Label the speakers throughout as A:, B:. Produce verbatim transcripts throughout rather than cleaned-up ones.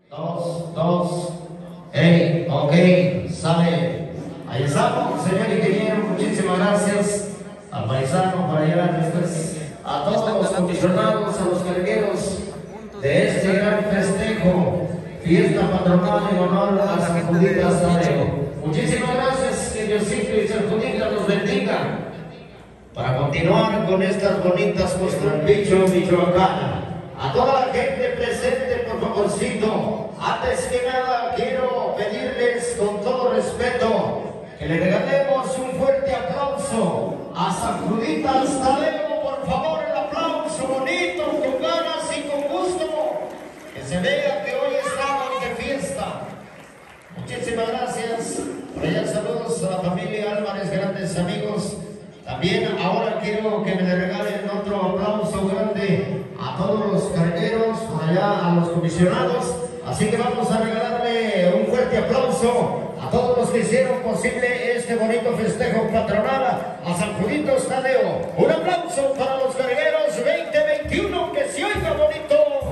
A: Dos, dos. Hey, ok, sale. Ahí estamos, señor ingeniero. Muchísimas gracias al paisano por allá, después, a todos los comisionados, a los cargueros de este gran festejo, fiesta patronal en honor a San Judita Tadeo. Muchísimas gracias, que Diosito y San Judita nos bendiga para continuar con estas bonitas costumbicho michoacana. A toda la gente presente, por favorcito, antes que nada quiero pedirles con todo respeto que le regalemos un fuerte aplauso a San Judita Tadeo. Por favor, el aplauso bonito, con ganas y con gusto, que se vea que hoy estamos de fiesta. Muchísimas gracias. Por allá saludos a la familia Álvarez, grandes amigos. También ahora quiero que me le regalen otro aplauso grande a todos los cargueros, por allá a los comisionados. Así que vamos a regalarle un fuerte aplauso a todos los que hicieron posible este bonito festejo patronal a San Judita Tadeo. Un aplauso para los cargueros veinte veintiuno, que se oiga bonito.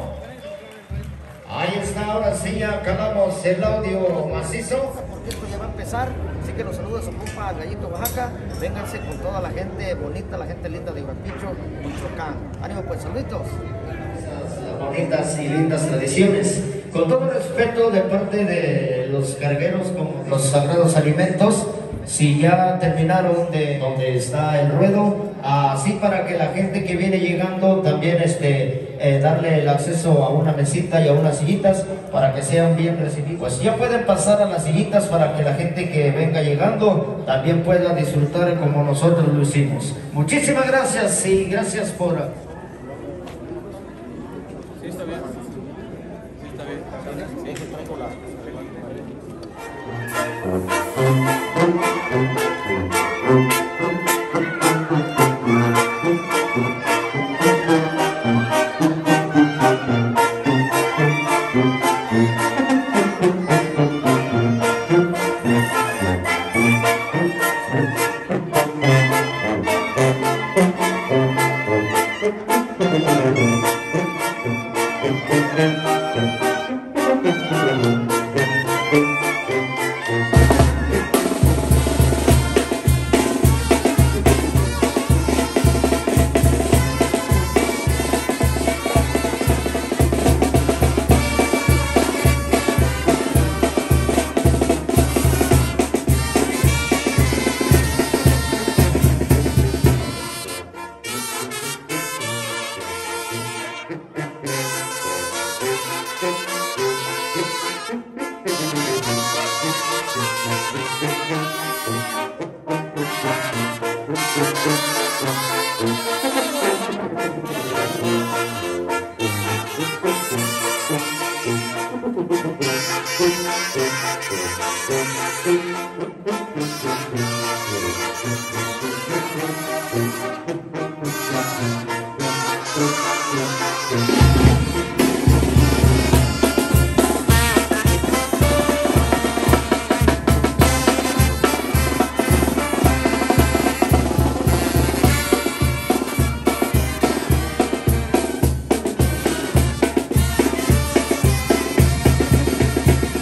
A: Ahí está, ahora sí ya acabamos el audio macizo.
B: Porque esto ya va a empezar, así que los saluda su compa Gallito Oaxaca. Vénganse con toda la gente bonita, la gente linda de Huapicho, Michoacán. Ánimo pues, saluditos.
A: Esas bonitas y lindas tradiciones. Con todo respeto de parte de los cargueros como los sagrados alimentos, si ya terminaron de donde está el ruedo, así para que la gente que viene llegando también este, eh, darle el acceso a una mesita y a unas sillitas para que sean bien recibidos. Pues ya pueden pasar a las sillitas para que la gente que venga llegando también pueda disfrutar como nosotros lo hicimos. Muchísimas gracias y gracias por...
C: Sí, está bien. Sí, está bien. Sí, que traigo la...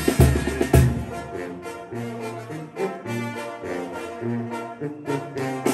D: Thank you.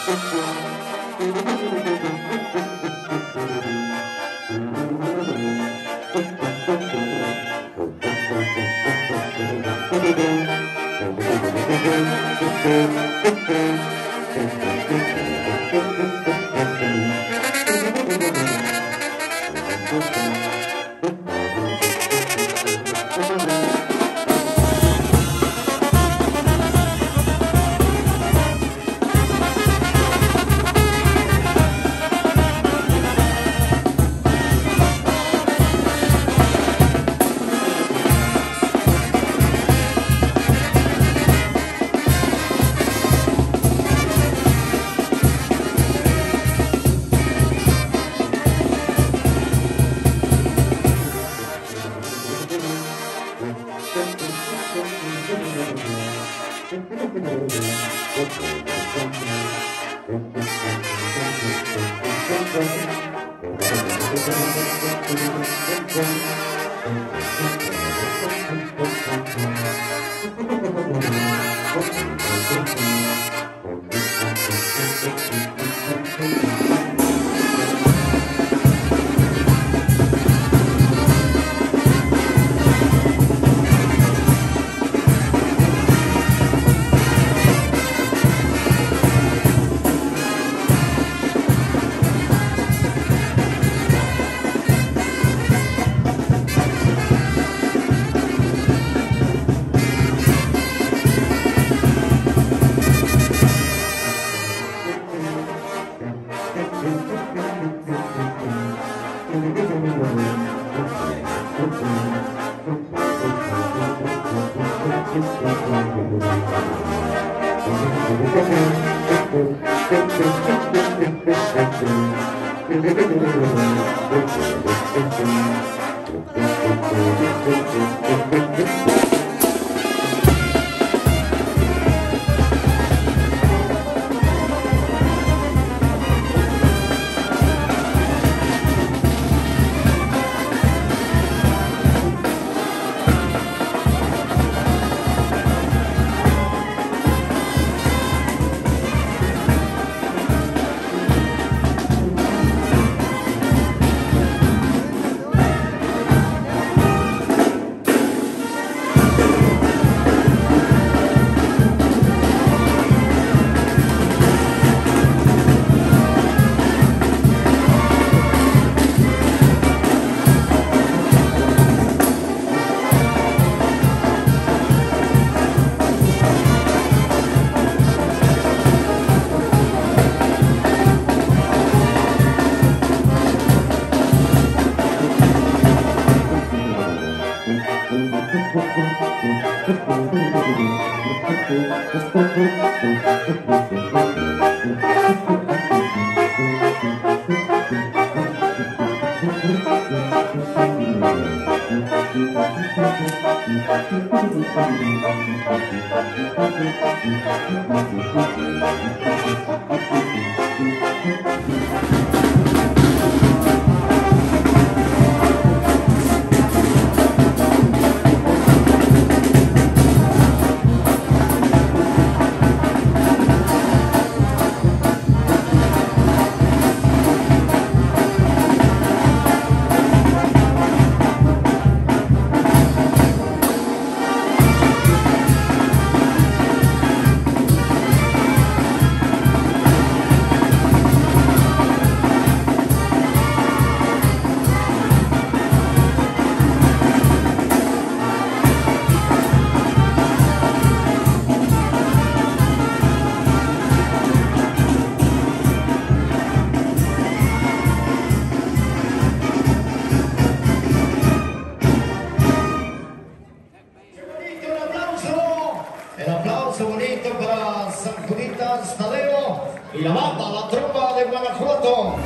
A: Y la banda, la tropa de Guanajuato.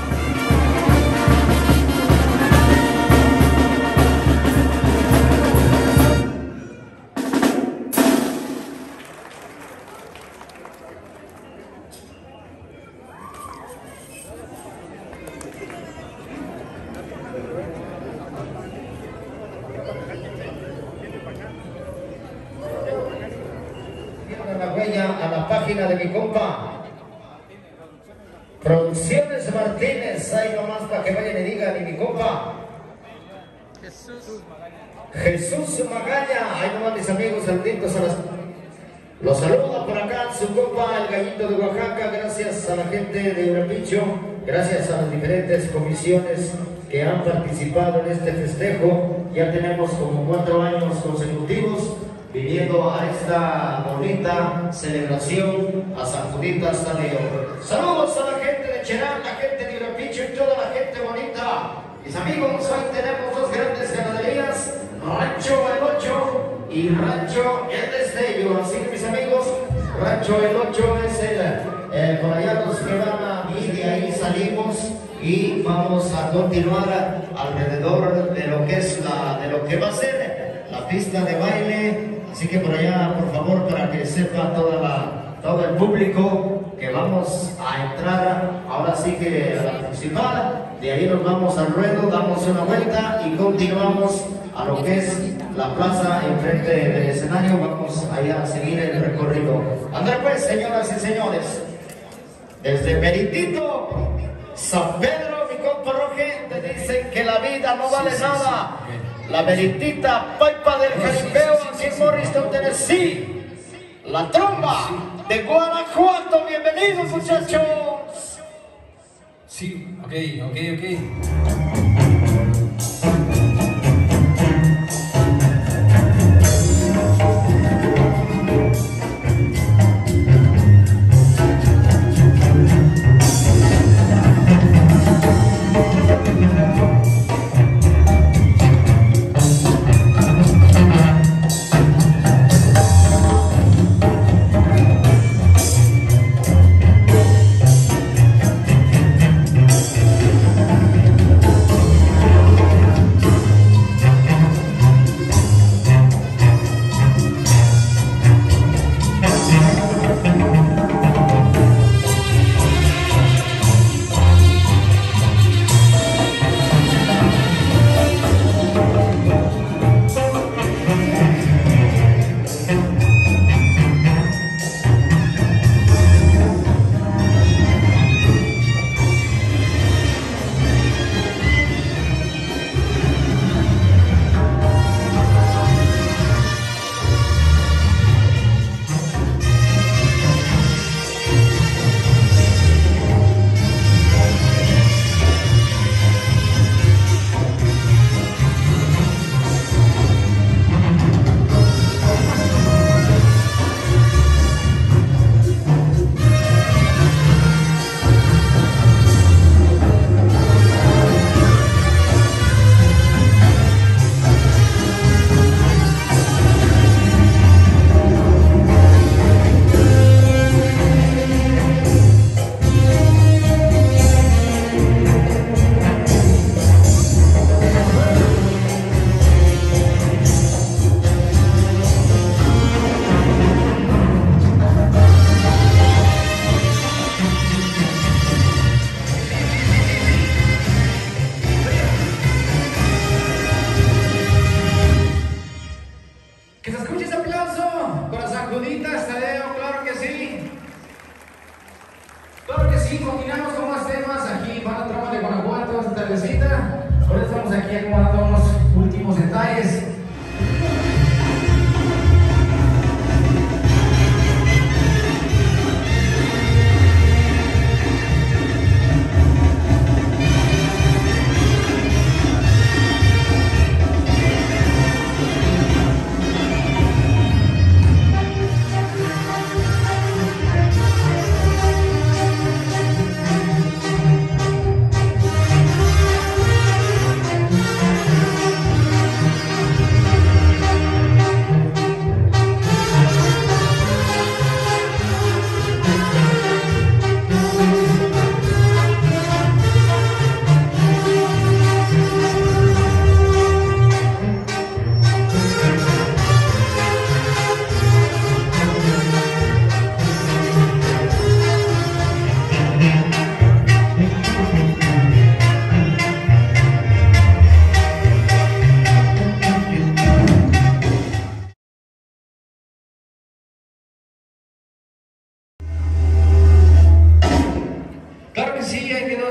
A: A la huella, a la página de mi compa Producciones Martínez, ahí nomás para que vayan y digan, y mi compa
C: Jesús
A: Jesús Magaña, ahí nomás mis amigos, saluditos a las... Los saluda por acá su compa el Gallito de Oaxaca, gracias a la gente de Urapicho, gracias a las diferentes comisiones que han participado en este festejo. Ya tenemos como cuatro años consecutivos viviendo a esta bonita celebración a San Juditas Tadeo. Saludos a la gente de Cherán, la gente de Urapicho y toda la gente bonita. Mis amigos, hoy tenemos dos grandes ganaderías, Rancho El Ocho y Rancho El Destello. Así que mis amigos, Rancho El Ocho es el, eh, por allá los que van a ir, de ahí salimos y vamos a continuar alrededor de lo que es la, de lo que va a ser la pista de baile. Así que por allá, por favor, para que sepa toda la, todo el público que vamos a entrar ahora sí que a la principal. De ahí nos vamos al ruedo, damos una vuelta y continuamos a lo que es la plaza enfrente del escenario. Vamos allá a seguir el recorrido. André pues, señoras y señores, desde Meritito, San Pedro, mi compa Roge, te dicen que la vida no vale
D: sí, sí,
A: nada.
D: Sí.
A: La Meritita Paipa del Jaripeo,
D: sí, sí,
A: aquí
D: sí,
A: en
D: sí.
A: Morristown, Tennessee. La tromba de Guanajuato, bienvenidos muchachos.
D: Sí, ok, ok, ok.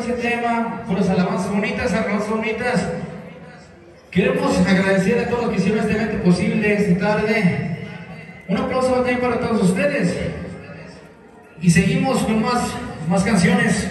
D: ese tema, puras alabanzas bonitas, alabanzas bonitas. Queremos agradecer a todos los que hicieron este evento posible esta tarde. Un aplauso también para todos ustedes. Y seguimos con más, más canciones.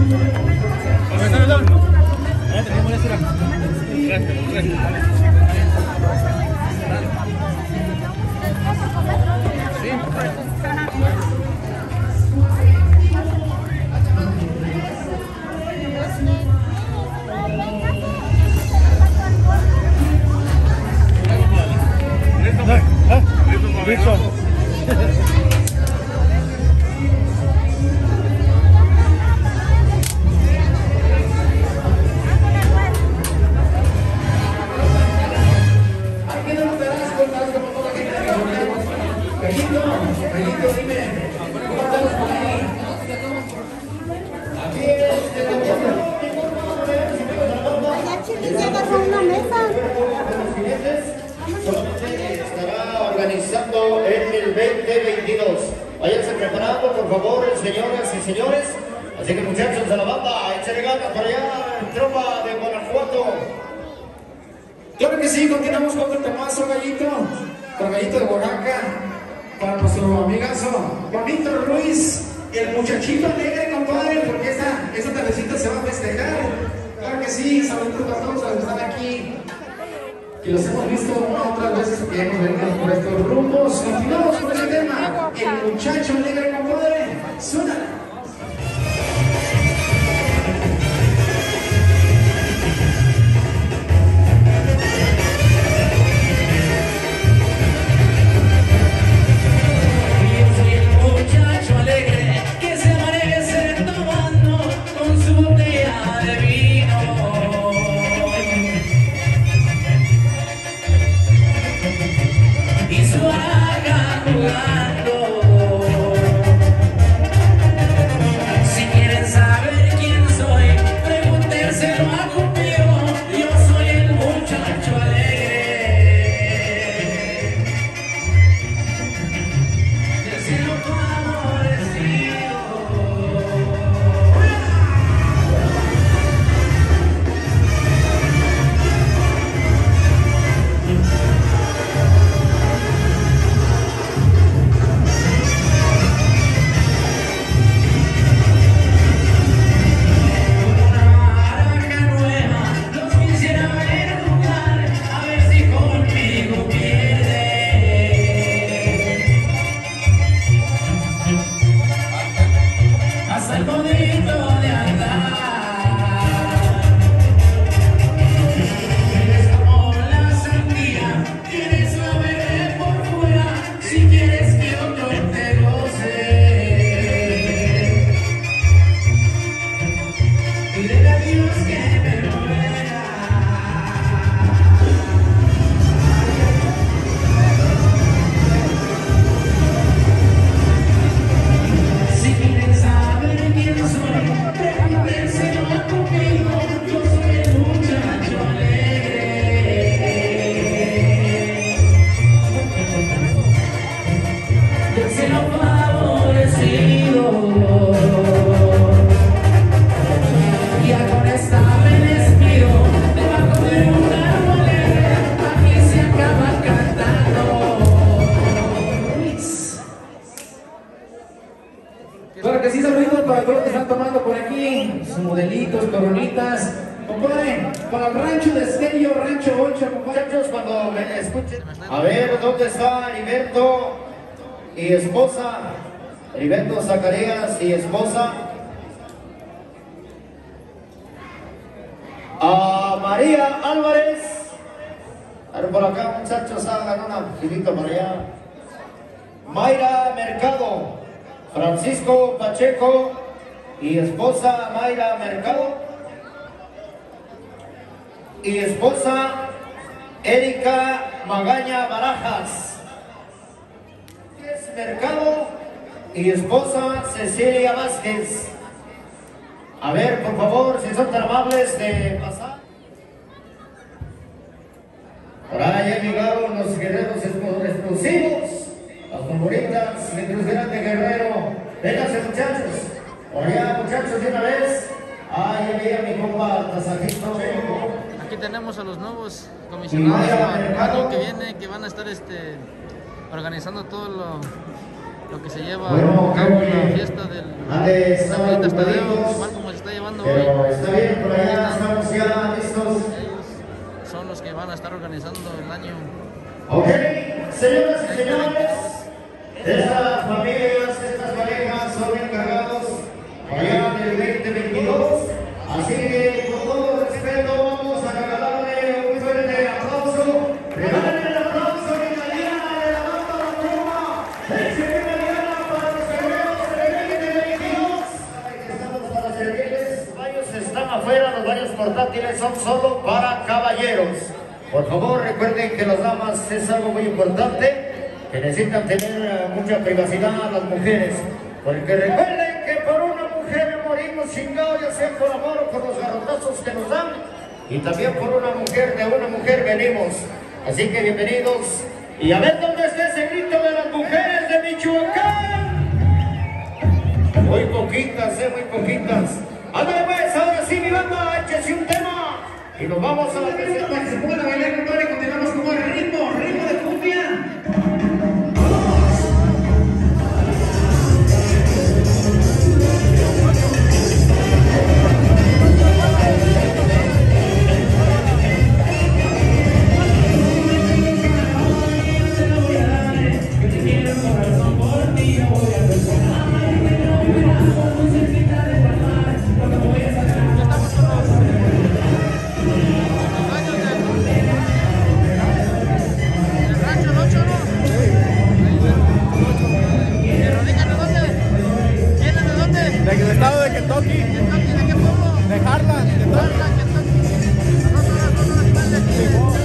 A: Estará organizando en el veinte veintidós. Váyanse preparando, por favor, señoras y señores. Así que, muchachos de la banda, échale ganas para allá, en tropa de Guanajuato.
D: Claro que sí, continuamos con otro temazo, Gallito, con Gallito de Oaxaca, para nuestro amigazo Juanito Ruiz, el muchachito alegre, compadre, porque esta, esta tardecita se va a festejar. Claro que sí, saludos para todos los que están aquí, que los hemos visto una u otras veces que hemos venido por estos rumbos. Continuamos con ese tema, el muchacho alegre, compadre, suena. Claro que sí, saludos para todos los que están tomando por aquí sus modelitos, coronitas. Compadre, para el rancho de Estéreo, rancho ocho,
A: Muchachos, cuando me escuchen. A ver, ¿dónde está Heriberto y esposa? Heriberto Zacarías y esposa. A María Álvarez. A ver, por acá, muchachos, hagan una filita para allá. Mayra Mercado. Francisco Pacheco y esposa Mayra Mercado y esposa Erika Magaña Barajas Mercado y esposa Cecilia Vázquez. A ver, por favor, si son tan amables de pasar. Por ahí han llegado los guerreros explosivos, las favoritas de Cruz Grande Guerrero. Vénganse, muchachos. Por allá, muchachos, de una vez. Ahí llega mi compa Tasajito.
C: Aquí tenemos a los nuevos comisionados para el año que viene, que van a estar este, organizando todo lo, lo que se lleva
A: bueno,
C: a cabo en la fiesta del San Juan Tadeo, igual como se está llevando llevando
A: Pero
C: hoy.
A: está bien, por allá estamos ya listos.
C: Ellos son los que van a estar organizando el año.
A: Ok, señoras y señores, estas familias, estas parejas son encargados allá del veinte veintidós. Así que con todo respeto vamos a regalarle un fuerte aplauso. Regálenle el aplauso de Diana de la banda La Pluma. Excelente Diana para los guerreros del veinte veintidós. Estamos para servirles. Los baños están afuera, los baños portátiles son solo para caballeros. Por favor, recuerden que las damas es algo muy importante, que necesitan tener mucha privacidad las mujeres. Porque recuerden que por una mujer morimos chingados, ya sea por amor o por los garrotazos que nos dan. Y también por una mujer, de una mujer venimos. Así que bienvenidos. Y a ver dónde está ese grito de las mujeres de Michoacán. Muy poquitas, eh, muy poquitas. Ándale pues, ahora sí mi banda, échese un tema. Y nos vamos a la presentación.
D: Se pongan a bailar, compadre, y continuamos como el ritmo, ritmo de cumbia.
B: Del estado de Kentucky.
C: ¿De qué pueblo?
B: De Harlan, Kentucky.
C: Harlan, Kentucky. Dos horas, dos horas más de aquí.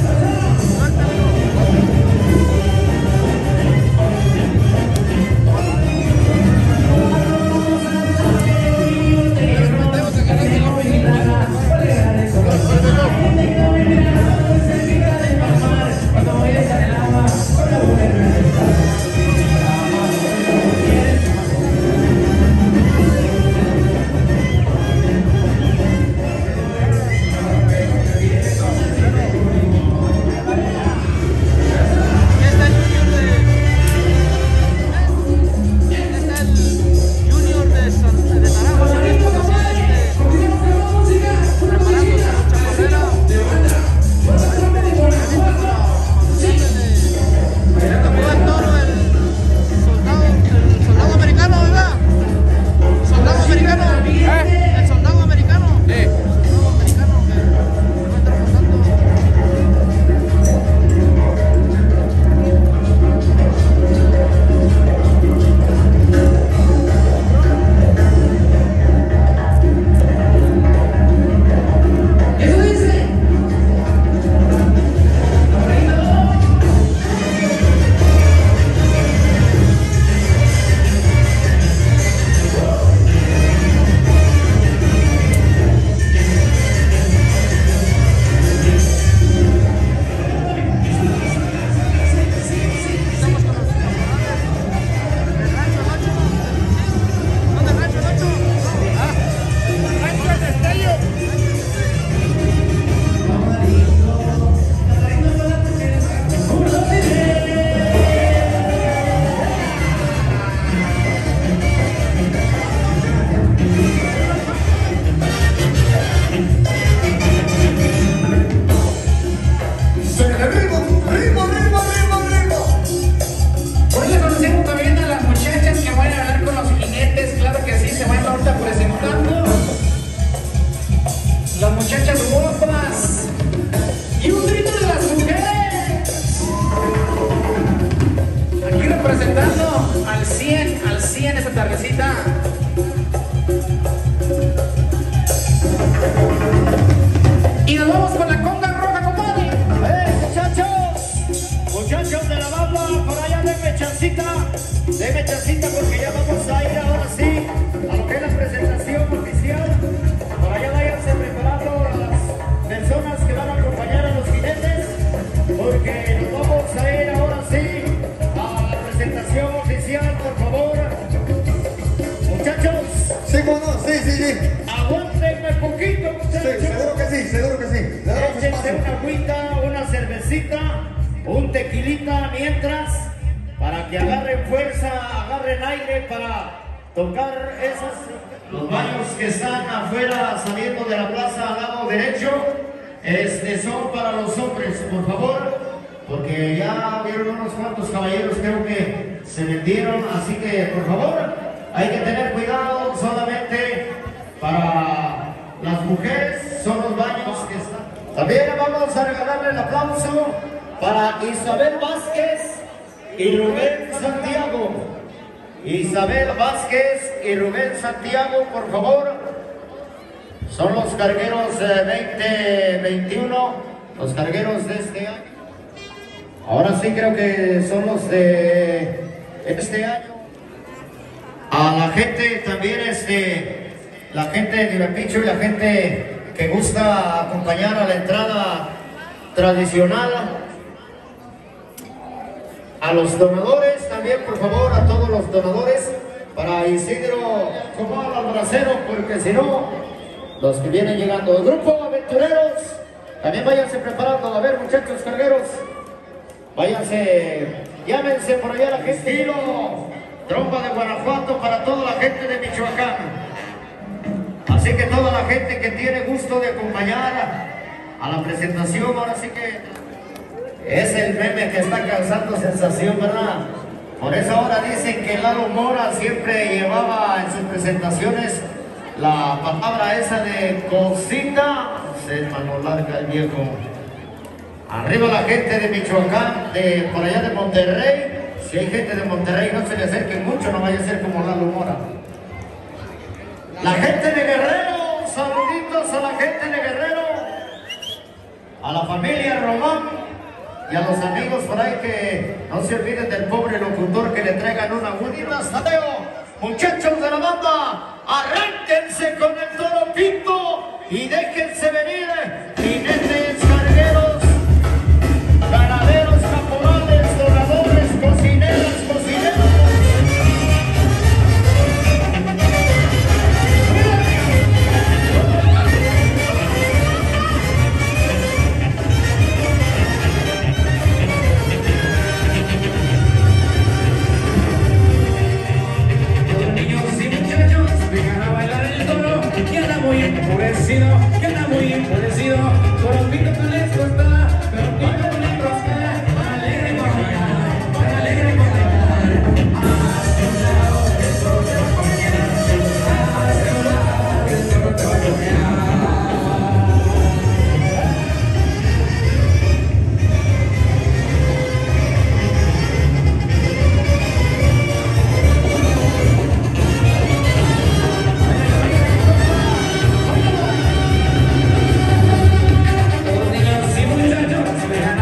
A: Deme chancita porque ya vamos a ir ahora sí a lo que es la presentación oficial. Por allá váyanse preparando a las personas que van a acompañar a los jinetes, porque nos vamos a ir ahora sí a la presentación oficial, por favor. Muchachos.
B: Sí, ¿cómo no? Sí, sí, sí.
A: Aguántenme poquito, muchachos.
B: Sí, seguro que sí, seguro que sí.
A: Échense una agüita, una cervecita, un tequilita mientras, para que agarren fuerza, agarren aire para tocar esos. Los baños que están afuera saliendo de la plaza al lado derecho, este, son para los hombres, por favor, porque ya vieron unos cuantos caballeros, creo que se vendieron, así que por favor, hay que tener cuidado, solamente para las mujeres son los baños que están. También vamos a regalarle el aplauso para Isabel Vázquez y Rubén Santiago. Isabel Vázquez y Rubén Santiago, por favor. Son los cargueros eh, veinte veintiuno, los cargueros de este año. Ahora sí creo que son los de este año. A la gente también, este, la gente de Irapicho y la gente que gusta acompañar a la entrada tradicional. A los donadores también, por favor, a todos los donadores, para Isidro como al bracero, porque si no, los que vienen llegando. El grupo aventureros, también váyanse preparando. A ver, muchachos cargueros, váyanse, llámense por allá la gente. Estilo trompa de Guanajuato para toda la gente de Michoacán. Así que toda la gente que tiene gusto de acompañar a la presentación, ahora sí que es el meme que está causando sensación, ¿verdad? Por eso ahora dicen que Lalo Mora siempre llevaba en sus presentaciones la palabra esa de cocina. Se mano larga el viejo. Arriba la gente de Michoacán, de por allá de Monterrey. Si hay gente de Monterrey, no se le acerquen mucho, no vaya a ser como Lalo Mora. La gente de Guerrero, saluditos a la gente de Guerrero, a la familia Román y a los amigos por ahí, que no se olviden del pobre locutor, que le traigan una bonita Tadeo. Muchachos de la banda, arránquense con el toro pinto y déjense venir jinetes, cargueros, ganaderos, caporales, donadores, cocineras, cocineros.
D: Que anda muy enfurecido, que anda muy enfurecido, por un pito no les gusta, pero un pito no les gusta, alegre con la alegre con la hacia un lado, el sol te va a comer, hacia un lado, el sol te va a comer. Niños y muchachos,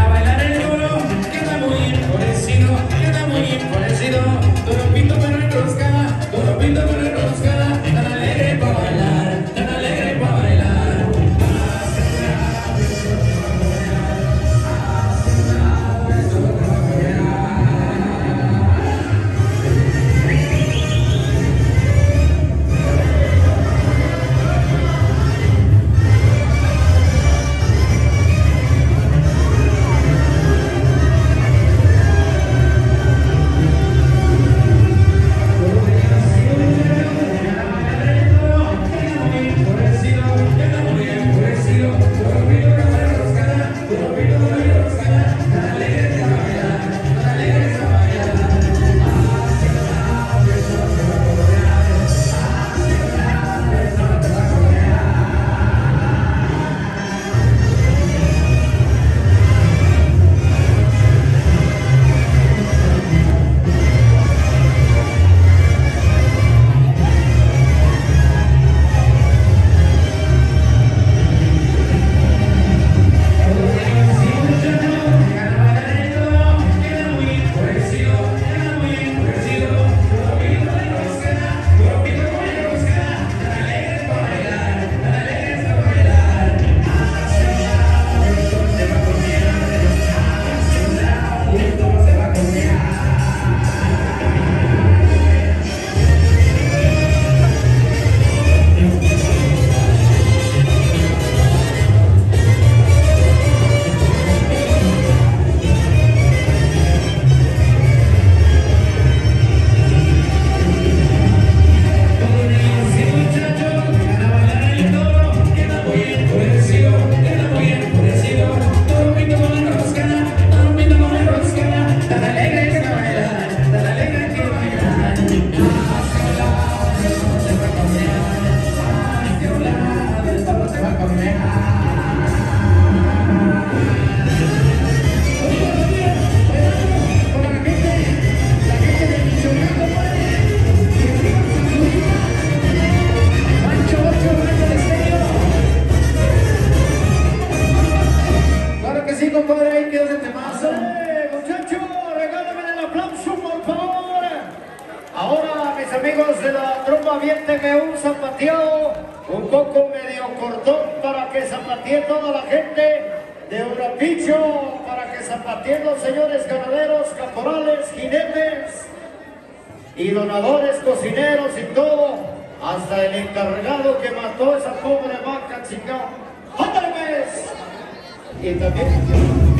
A: Amigos de la tropa, aviénteme un zapateado, un poco medio cortón para que zapatee toda la gente de Urapicho, para que zapateen los señores ganaderos, caporales, jinetes y donadores, cocineros y todo, hasta el encargado que mató a esa pobre vaca, chingado. ¡Ándale, pues! Y también...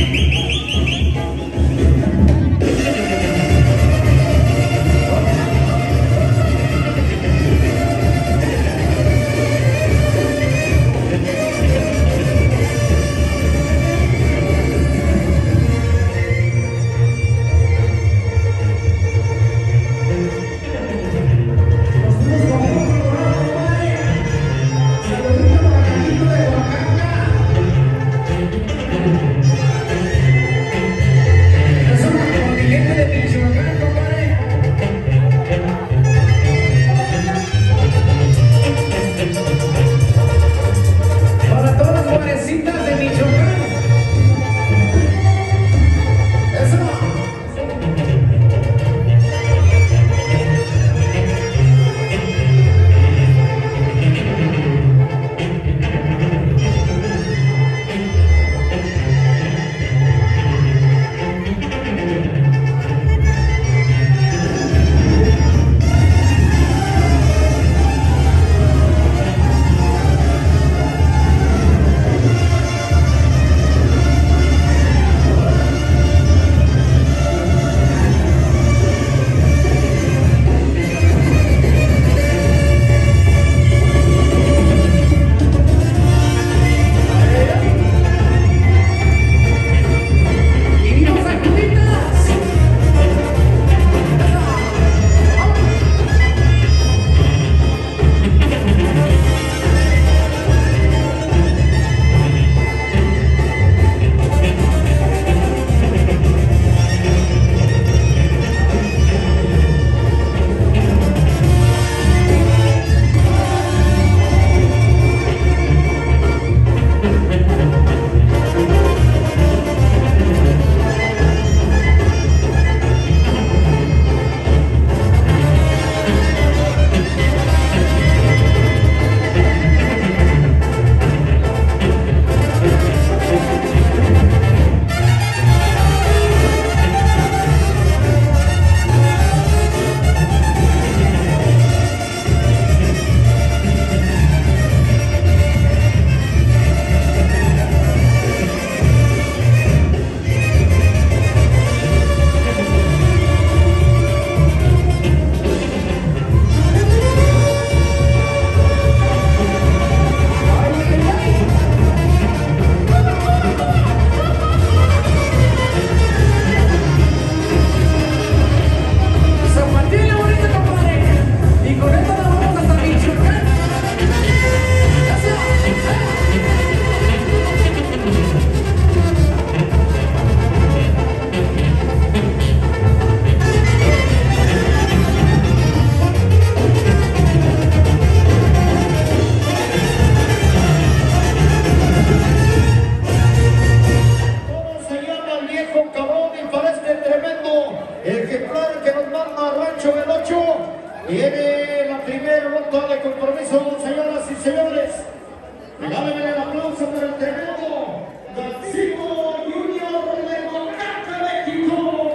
A: Viene la primera ronda de compromiso, señoras y señores. Regálenme el aplauso para el tremendo Gancito Junior de Oaxaca, México.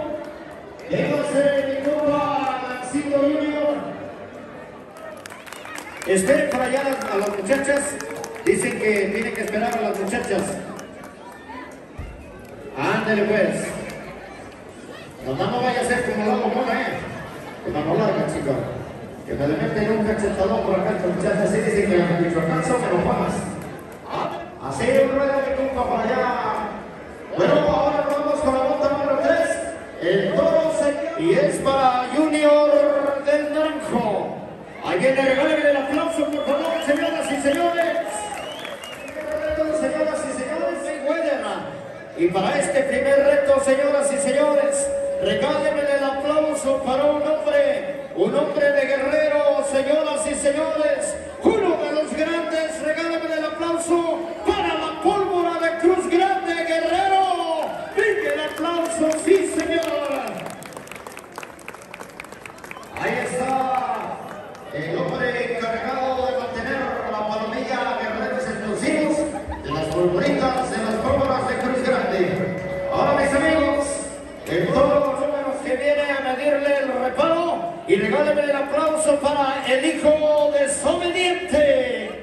A: Déjase mi compa Gancito Junior. Esperen para allá a las muchachas. Dicen que tienen que esperar a las muchachas. Ándale pues. Nomás no vaya a ser como la bomona, eh. Que mano larga, chica. Que me le meten un cachetadón por acá, muchachas. Así dicen que las Michoacán son menos ¿Ah? Así, rueda de compa para allá. Bueno, ahora vamos con la ronda número tres. El toro se... Y es para Junior del Naranjo. Alguien le regale el aplauso, por favor, señoras y señores. Y para este primer reto, señoras y señores, regálenme el aplauso para un hombre, un hombre de Guerrero, señoras y señores, uno de los grandes. Regálenme el aplauso para la pólvora de Cruz Grande, Guerrero. Venga el aplauso, sí señor. Ahí está el hombre encargado de mantener la palomilla Guerreros explosivos de las polvoritas de las pólvoras de Cruz Grande. Ahora, mis amigos, en todos los números que viene a medirle el reparo, y regálenme el aplauso para el hijo desobediente.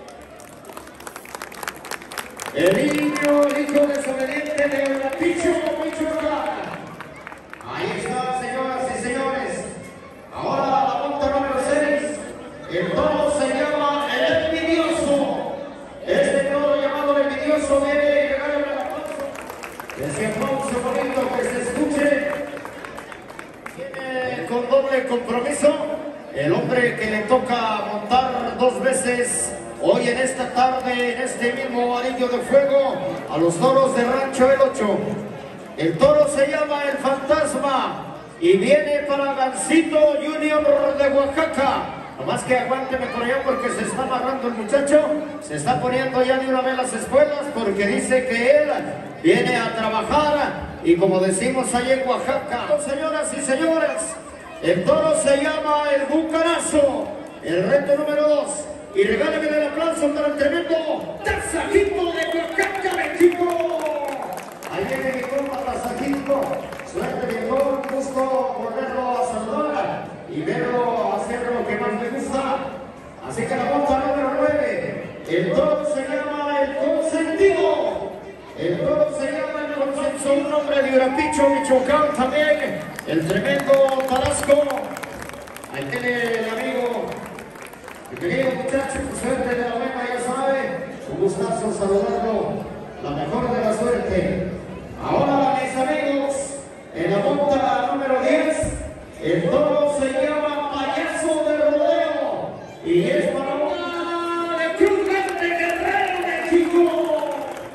A: El niño, el hijo desobediente de Urapicho, Michoacán. Ahí está, señoras y señores. Ahora la monta número seis. El toro se llama el envidioso. Este toro llamado el envidioso viene y regálenme el aplauso. Ese aplauso bonito que se escuche. Viene con doble compromiso. El hombre que le toca montar dos veces hoy en esta tarde, en este mismo anillo de fuego, a los toros de Rancho El Ocho. El toro se llama El Fantasma y viene para Gancito Junior de Oaxaca. Nomás que aguánteme por allá porque se está amarrando el muchacho, se está poniendo ya de una vez las espuelas porque dice que él viene a trabajar y como decimos allá en Oaxaca. Señoras y señores, el toro se llama El Bucarazo, el reto número dos. Y regálenme el aplauso para el tremendo Tasajito de Oaxaca, México. Ahí viene mi compa Tasajito. Suerte, viejo, un gusto volverlo a saludar y verlo hacer lo que más me gusta. Así que la monta número nueve. El toro se llama El Consentido. El toro se llama El Consentido, un hombre de Urapicho, Michoacán también. El tremendo Tarasco. Ahí tiene el amigo. Mi querido muchacho, suerte de la buena, ya sabe. Un gustazo saludarlo. La mejor de la suerte. Ahora, mis amigos, en la monta número diez, el toro se llama Payaso de Rodeo y es para una de Cruz Grande, Guerrero, México.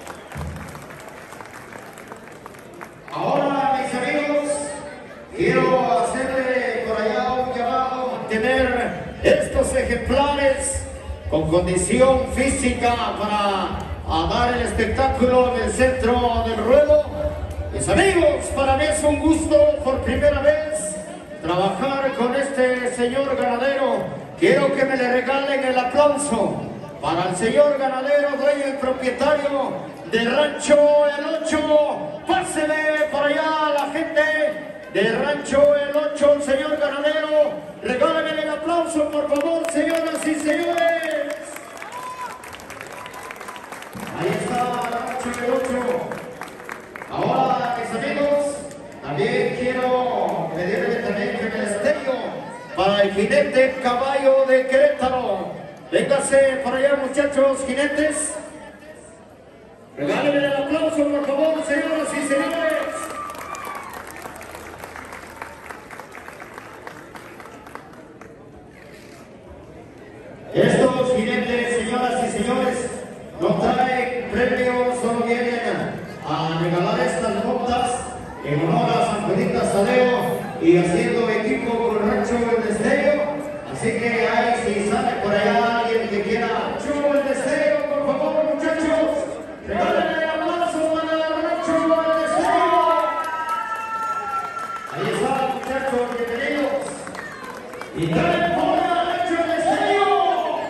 A: Ahora, mis amigos, quiero hacerle por allá un llamado a tener estos ejemplares con condición física para a dar el espectáculo en el centro del ruedo. Mis amigos, para mí es un gusto por primera vez trabajar con este señor ganadero. Quiero que me le regalen el aplauso para el señor ganadero, dueño y propietario del Rancho El Ocho. Pásele para allá a la gente del Rancho El Ocho, el señor ganadero. Regálenme el aplauso, por favor, señoras y señores. Ahí está Rancho El Ocho. Ahora, mis amigos, también quiero pedirle también que me estéreo para el jinete Caballo de Querétaro. Véngase para allá, muchachos jinetes. Regálenme el aplauso, por favor, señoras y señores. Estos jinetes, señoras y señores, no traen premios, solo vienen a regalar estas botas en honor a San Juanita Sadeo y haciendo equipo con Rancho El Destello. Así que ahí, si sale por allá alguien que quiera Rancho El Destello, por favor, muchachos, regálenle el aplauso para Rancho El Destello. Ahí está, muchachos, bienvenidos. Y traen porra Rancho El Destello.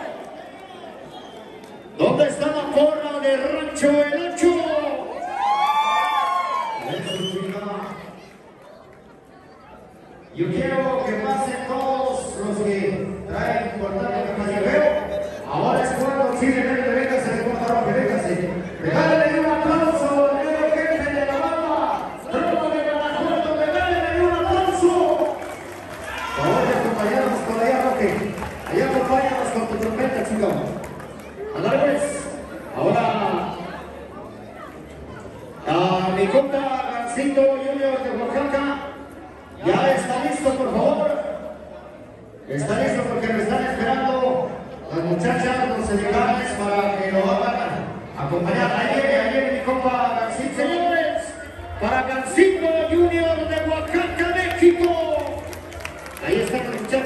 A: ¿Dónde está la porra de Rancho El Ocho? Yo quiero que pasen todos los que traen cortado de Mayaveo. Ahora es cuando Chile Verde, véngase de Puerto Roque, véngase. Regálenle un aplauso al nuevo jefe de la banda, Robo de Guanajuato, regálenle un aplauso. Por favor, acompañarnos por allá, Roque. Allá acompáñanos con tu trompeta, chicos. Andale, ahora a mi compa Gancito Junior de Oaxaca. Ya está listo, por favor. Está listo porque me están esperando las muchachas, los edecales para que lo hagan acompañar. Ahí viene, ahí viene mi compa Gancito. Señores,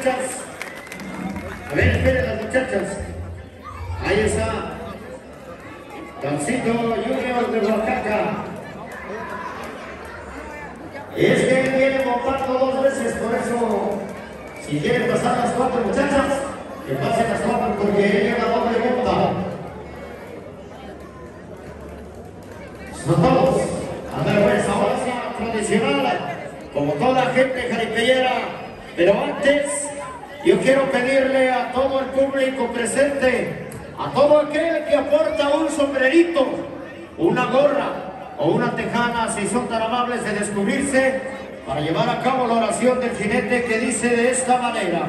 A: muchachas. A ver, esperen las muchachas. Ahí está. Cancito Junior de Oaxaca. Es que viene montando dos veces, por eso, si quieren pasar las cuatro muchachas, que pasen las cuatro porque él lleva doble monta. Son todos. A ver, pues, ahora sí, tradicional, como toda la gente jaripellera, pero antes, yo quiero pedirle a todo el público presente, a todo aquel que aporta un sombrerito, una gorra o una tejana, si son tan amables de descubrirse, para llevar a cabo la oración del jinete que dice de esta manera: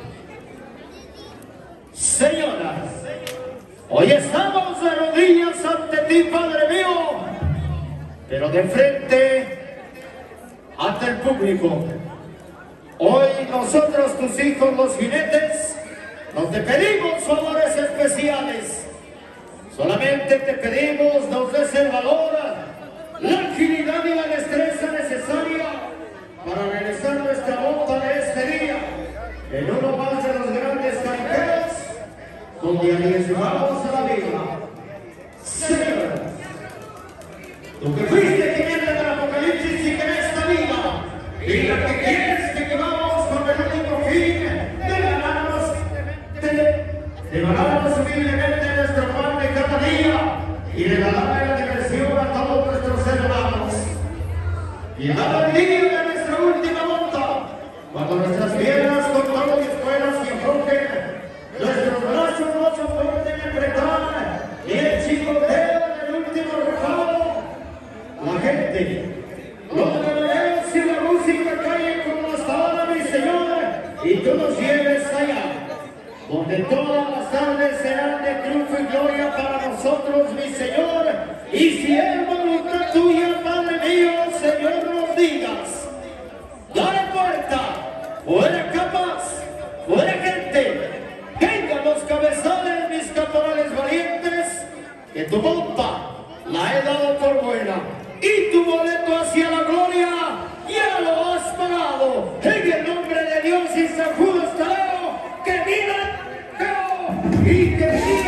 A: Señora, hoy estamos de rodillas ante ti, Padre mío, pero de frente ante el público. Hoy nosotros, tus hijos, los jinetes, nos te pedimos favores especiales. Solamente te pedimos nos des el valor, la agilidad y la destreza necesaria para realizar nuestra monta de este día en uno más de los grandes caribeos donde arriesgamos a la vida. Señor, tú que fuiste jinete del Apocalipsis y que en esta vida y la que quieres que llevamos con el único fin de ganarnos, de, de ganarnos humildemente nuestro pan de cada día y de darle la diversión a todos nuestros hermanos. Llegado el día de nuestra última monta, cuando nuestras piernas con todo y espuelas se aflojen, nuestros brazos no soporten apretar y el chicoteo del último recado, la gente, los reverencios y la música caen como hasta ahora, mi Señor, y tú nos lleves allá, donde todas las tardes serán de triunfo y gloria para nosotros, mi Señor, y si es voluntad tuya, Padre mío, Señor, nos digas: dale puerta, fuera capas, fuera gente, vengan los cabezales, mis caporales valientes, que tu monta la he dado por buena, y tu boleto hacia la gloria ya lo has pagado, en el nombre de Dios y San Judas Tadeo, que viva y que viva.